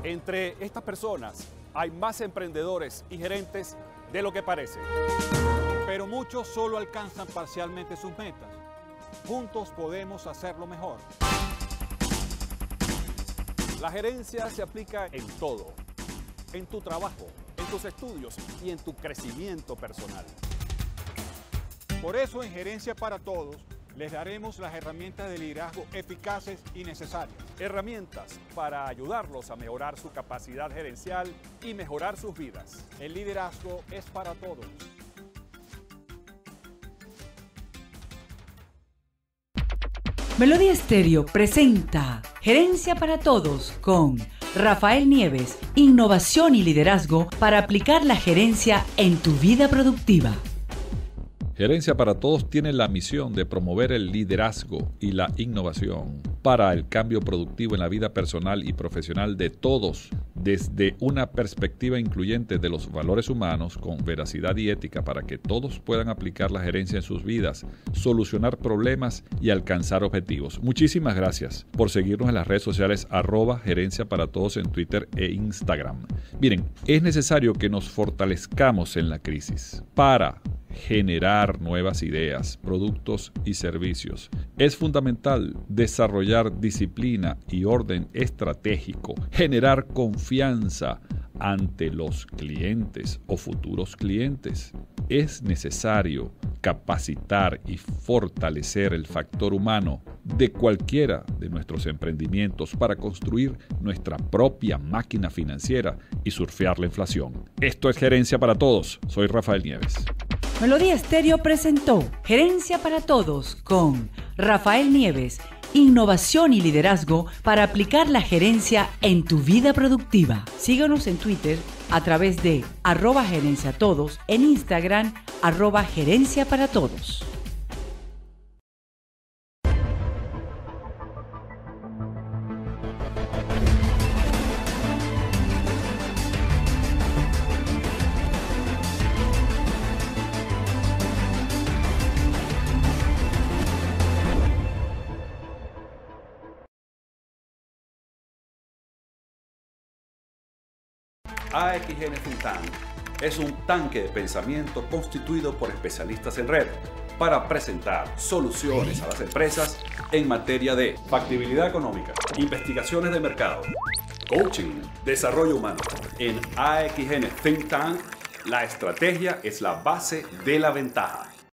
Entre estas personas hay más emprendedores y gerentes de lo que parece. Pero muchos solo alcanzan parcialmente sus metas. Juntos podemos hacerlo mejor. La gerencia se aplica en todo, en tu trabajo, en tus estudios y en tu crecimiento personal. Por eso en Gerencia para Todos les daremos las herramientas de liderazgo eficaces y necesarias. Herramientas para ayudarlos a mejorar su capacidad gerencial y mejorar sus vidas. El liderazgo es para todos. Melodía Estéreo presenta Gerencia para Todos con Rafael Nieves, innovación y liderazgo para aplicar la gerencia en tu vida productiva. Gerencia para Todos tiene la misión de promover el liderazgo y la innovación para el cambio productivo en la vida personal y profesional de todos, desde una perspectiva incluyente de los valores humanos con veracidad y ética para que todos puedan aplicar la gerencia en sus vidas, solucionar problemas y alcanzar objetivos. Muchísimas gracias por seguirnos en las redes sociales @Gerencia para Todos en Twitter e Instagram. Miren, es necesario que nos fortalezcamos en la crisis para generar nuevas ideas, productos y servicios. Es fundamental desarrollar disciplina y orden estratégico, generar confianza ante los clientes o futuros clientes. Es necesario capacitar y fortalecer el factor humano de cualquiera de nuestros emprendimientos para construir nuestra propia máquina financiera y surfear la inflación. Esto es Gerencia para Todos. Soy Rafael Nieves. Melodía Estéreo presentó Gerencia para Todos con Rafael Nieves, innovación y liderazgo para aplicar la gerencia en tu vida productiva. Síguenos en Twitter a través de @gerenciatodos, en Instagram @gerencia para todos. AXN Think Tank es un tanque de pensamiento constituido por especialistas en red para presentar soluciones a las empresas en materia de factibilidad económica, investigaciones de mercado, coaching, desarrollo humano. En AXN Think Tank, la estrategia es la base de la ventaja.